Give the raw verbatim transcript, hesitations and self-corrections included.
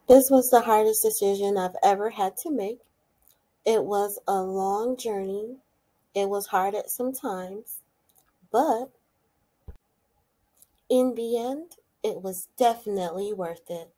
This was the hardest decision I've ever had to make. It was a long journey. It was hard at some times, but in the end, it was definitely worth it.